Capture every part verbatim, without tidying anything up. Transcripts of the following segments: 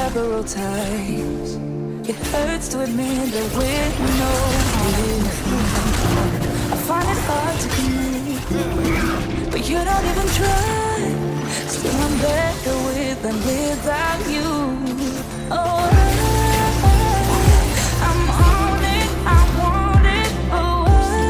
several times. It hurts to admit that we're no different. I find it hard to commit, but you don't even try. Still I'm better with than without you. Oh, I'm on it, I want it. Oh,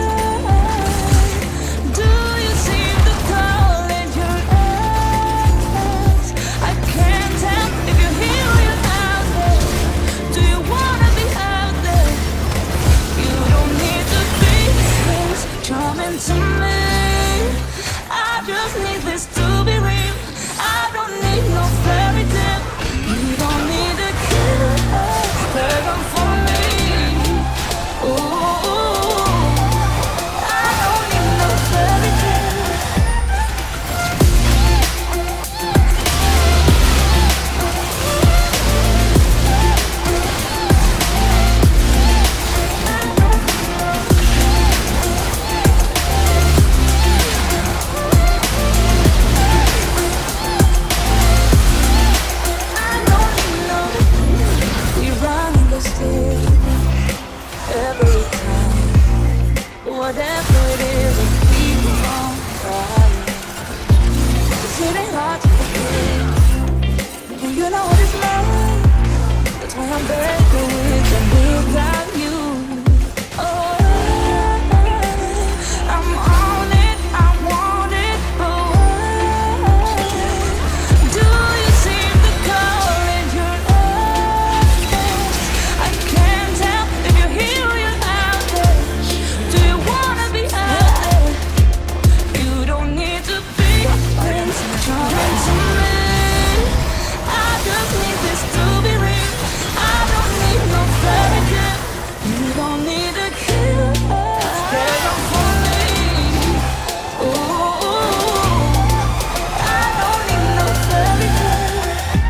do you see the call in your eyes? I can't tell if you're here or you're out there. Do you wanna be out there? You don't need to be this charming to me. I just need this to be real. I don't need no fairy tale. You don't need a killer person for me. Ooh, I don't need no fairy tale. Every time, whatever it is, I keep on trying. It's getting hard to forget, and you know what it's like. That's why I'm better with than without you. Oh, I'm on it, I want it. Oh, do you see the call in your eyes? I can't tell if you're here or you're out there. Do you wanna be out there? You don't need to be Prince Charming to me. I just need this to be real. I don't need no fairy tale. You don't need a killer person for me. Ooh, I don't need no fairy tale.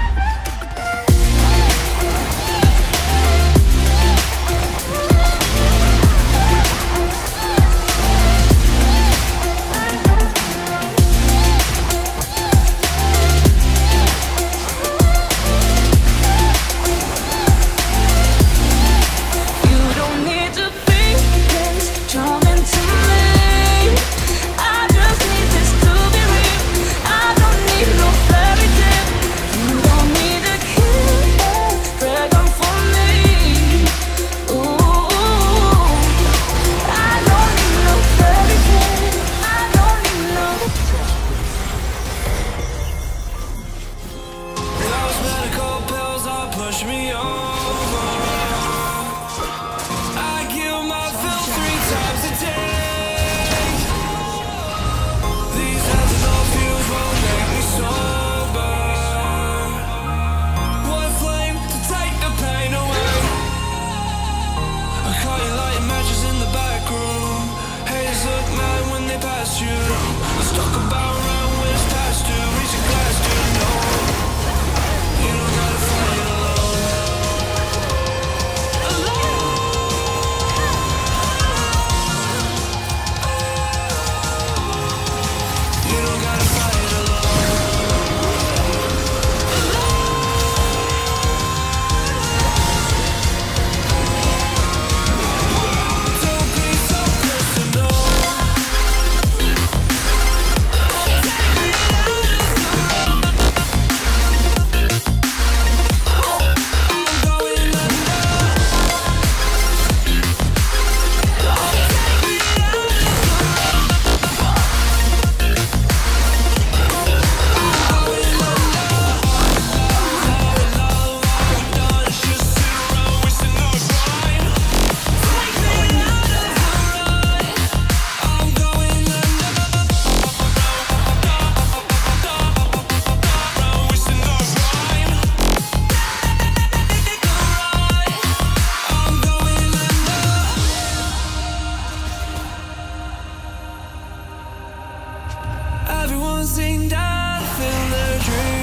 You don't need to be Prince Charming to me. I just need this to be real. I don't need no fairy tale. You don't need a killer dragon for me. Ooh, I don't need no fairy tale. I don't need no. Those medical pills all push me over. I kill my fill three times a day. These ethanol fumes won't make me sober. One flame to take the pain away. I caught you lighting matches in the back room. Haters look mad when they pass you. Let's talk about around when it's past due. Reach a glass, do you know? You don't gotta fight alone. You don't gotta fight alone. Don't be so personal. Everyone's seen death in their dreams.